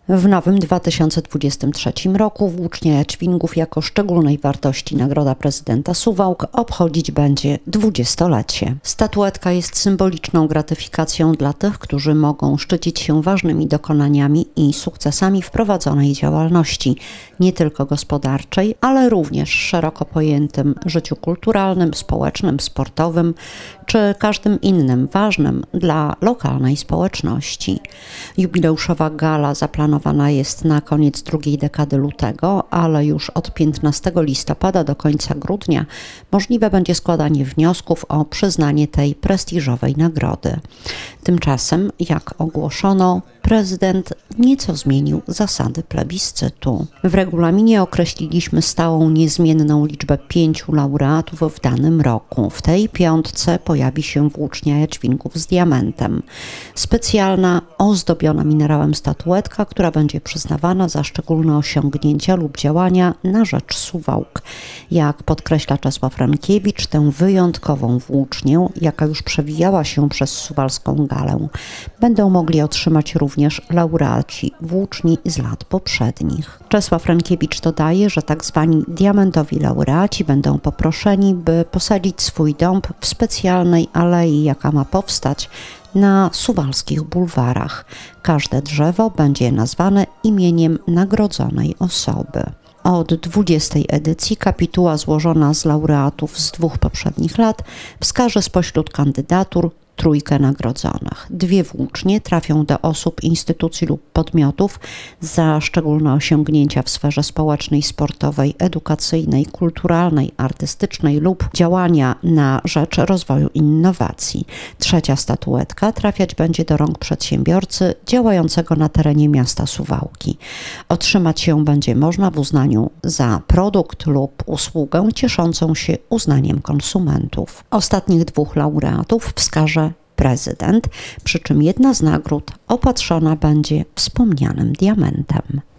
W nowym 2023 roku włócznia Jadźwingów jako szczególnej wartości Nagroda Prezydenta Suwałk obchodzić będzie 20-lecie. Statuetka jest symboliczną gratyfikacją dla tych, którzy mogą szczycić się ważnymi dokonaniami i sukcesami w prowadzonej działalności, nie tylko gospodarczej, ale również szeroko pojętym życiu kulturalnym, społecznym, sportowym czy każdym innym ważnym dla lokalnej społeczności. Jubileuszowa gala zaplanowana jest na koniec drugiej dekady lutego, ale już od 15 listopada do końca grudnia możliwe będzie składanie wniosków o przyznanie tej prestiżowej nagrody. Tymczasem, jak ogłoszono, prezydent nieco zmienił zasady plebiscytu. W regulaminie określiliśmy stałą, niezmienną liczbę 5 laureatów w danym roku. W tej piątce pojawi się włócznia Jadźwingów z diamentem. Specjalna, ozdobiona minerałem statuetka, która będzie przyznawana za szczególne osiągnięcia lub działania na rzecz Suwałk. Jak podkreśla Czesław Rankiewicz, tę wyjątkową włócznię, jaka już przewijała się przez suwalską galę, będą mogli otrzymać również laureaci włóczni z lat poprzednich. Czesław Rankiewicz dodaje, że tak zwani diamentowi laureaci będą poproszeni, by posadzić swój dąb w specjalnej alei, jaka ma powstać na suwalskich bulwarach. Każde drzewo będzie nazwane imieniem nagrodzonej osoby. Od 20. edycji kapituła złożona z laureatów z 2 poprzednich lat wskaże spośród kandydatur 3 nagrodzonych. 2 włócznie trafią do osób, instytucji lub podmiotów za szczególne osiągnięcia w sferze społecznej, sportowej, edukacyjnej, kulturalnej, artystycznej lub działania na rzecz rozwoju innowacji. 3. statuetka trafiać będzie do rąk przedsiębiorcy działającego na terenie miasta Suwałki. Otrzymać ją będzie można w uznaniu za produkt lub usługę cieszącą się uznaniem konsumentów. Ostatnich 2 laureatów wskaże prezydent, przy czym jedna z nagród opatrzona będzie wspomnianym diamentem.